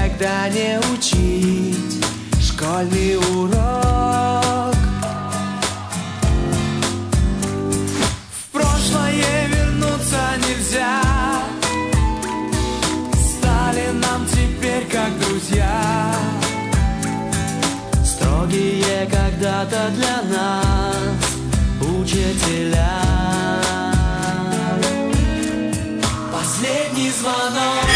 никогда не учить школьный урок. В прошлое вернуться нельзя, стали нам теперь как друзья, строгие когда-то для нас учителя. Последний звонок,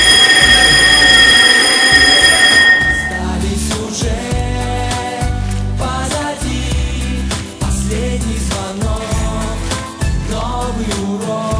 остались уже позади. Последний звонок, новый урок.